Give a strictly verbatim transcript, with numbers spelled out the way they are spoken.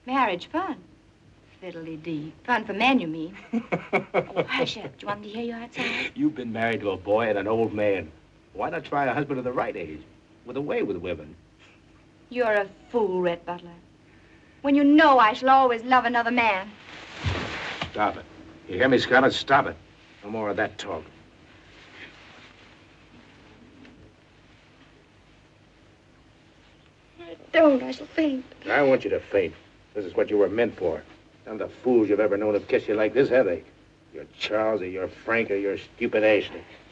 Marriage fun. Fiddly-dee. Fun for men, you mean. Oh, hush up. Do you want me to hear you outside? You've been married to a boy and an old man. Why not try a husband of the right age? With a way with women. You're a fool, Rhett Butler. When you know I shall always love another man. Stop it. You hear me, Scarlett? Stop it. No more of that talk. Don't, I shall faint. I want you to faint. This is what you were meant for. None of the fools you've ever known have kissed you like this, have they? You're Charles, or you're Frank, or you're stupid Ashley.